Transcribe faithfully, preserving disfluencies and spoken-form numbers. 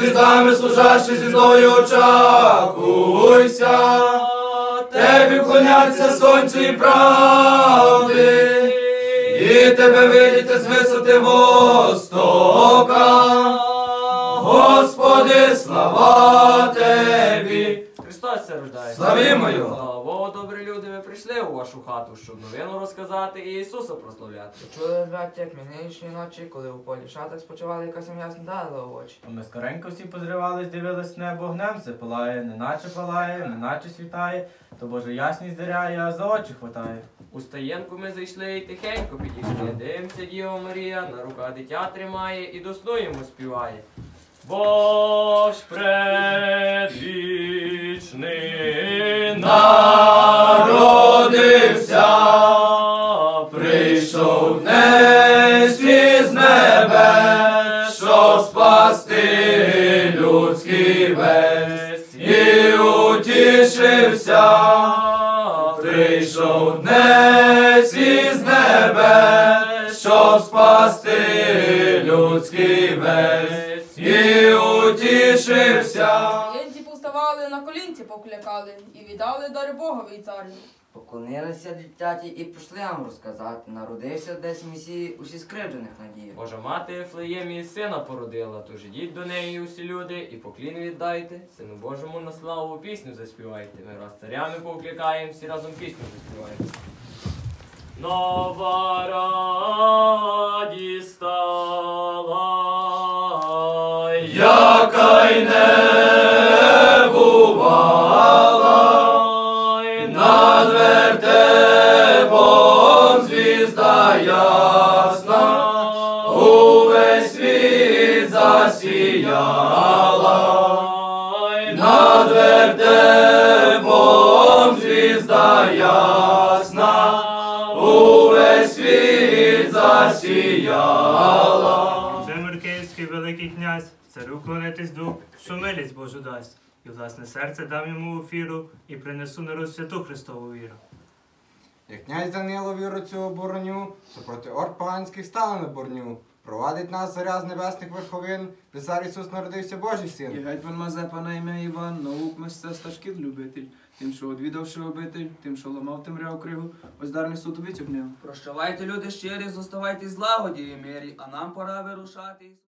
звіздами служащий звіздою очакуйся. Тебе вклоняться сонцю і правди, і тебе видіти з висоти востока. Господи, слава Тебі! Христос се рождає. Славімо Його! Слава Богу, добрі люди, ви прийшли у вашу хату, щоб новину розказати і Ісуса прославляти. Чули, браття, як минулої ночі, коли у полі шатах спочивали, якась м'ясна дала в очі. А ми скоренько всі позривались, дивились небо, огнем все палає, неначе палає, неначе світає, то Боже ясність даряє, а за очі хватає. У стаєнку ми зайшли і тихенько підійшли. Дивимося, Діва Марія, на руках дитя тримає і до сну йому співає. Бож предвічний Народився, прийшов днесь з небес, щоб спасти людський весь, і утішився. Прийшов днесь із небес, щоб спасти людський весь, і утішився. Єнці повставали, на колінці поклякали і віддали дари Богові царю. Поклонилися дитяті і пішли вам розказати. Народився десь Месії усі скривджених надії. Божа мати Ефлеємі сина породила, тож ідіть до неї усі люди і поклін віддайте. Сину Божому на славу пісню заспівайте. Ми раз царями покликаємо, всі разом пісню заспіваємо. Нова радість стала, яка й не бувала, над вертепом звізда ясна, увесь світ засіяла, над вертепом звізда ясна, увесь світ засіяла. Володимир Київський великий князь, царю клонитись дух, що милість Божу дасть. І власне серце дам йому у фіру, і принесу народ святу Христову віру. Як князь Данило віру цю обороню, супроти орд поганських стали на борню. Провадить нас заря з небесних верховин, де цар Ісус народився Божий І син. гетьман Мазепа на ім'я Іван, наук мистецтва шкіл любитель, тим, що одвідавши обитель, тим, що ламав темряву криву, ось дар несу тобі цю книгу. Прощавайте, люди щирі, зоставайте злагоді і мирі, а нам пора вирушати.